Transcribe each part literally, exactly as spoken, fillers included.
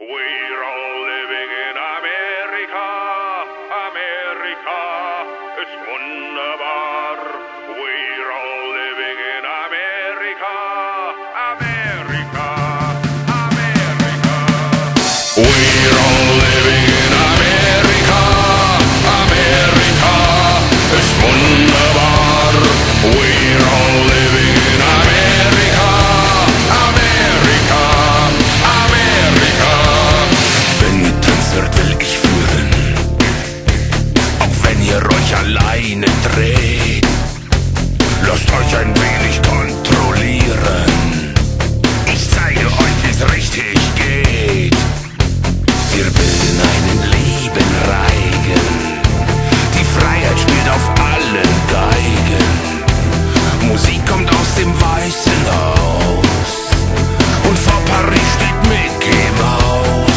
We're all living in Amerika, Amerika ist wunderbar. We're all living in Amerika, Amerika, Amerika. We're all living in Amerika, Amerika ist wunderbar. We're all living in Amerika, Amerika, Amerika. Wenn ihr tanzt, will ich führen, auch wenn ihr euch alleine dreht. Lasst euch ein wenig kontrollieren. Ich zeige euch, wie's richtig geht. Wir bilden einen lieben Reigen. Die Freiheit spielt auf allen Geigen. Musik kommt aus dem Weißen Haus und vor Paris steht Mickey Mouse.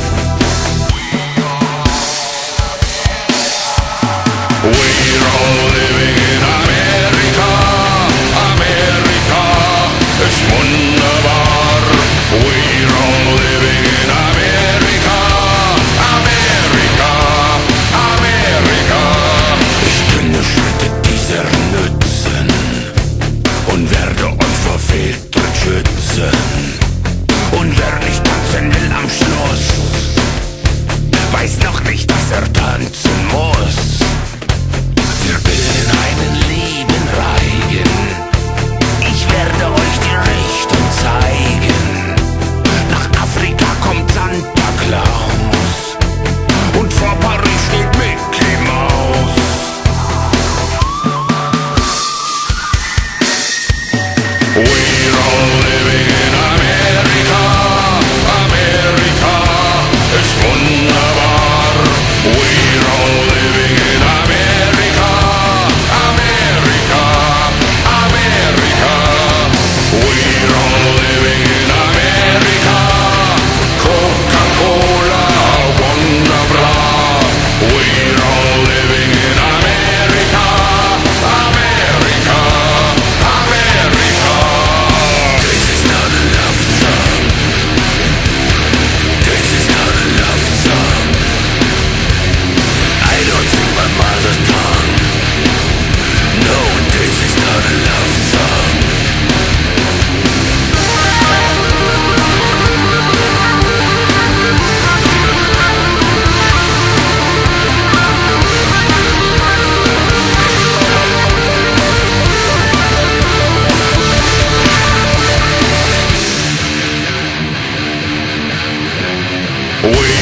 We're all living in Amerika, Amerika ist wunderbar. We're all living in Amerika, Amerika, Amerika. Ich kenne Schritte dieser Nützen und werde unverfehlt schützen. Und wer nicht tanzen will am Schluss, weiß noch nicht, dass er tanzen muss. Wir bilden einen lieben Reigen. Ich werde euch die Richtung zeigen. Nach Afrika kommt Santa Claus und vor Paris steht Mickey Mouse. We're all living in Amerika, Amerika ist wunderbar. We're all living in Amerika, Amerika, Amerika. We're all living in Amerika. Coca-Cola, wunderbar. We're all living in Amerika, Amerika, Amerika. This is not a love song. This is not a love song. I don't sing my mother tongue. No, this is not a love song. We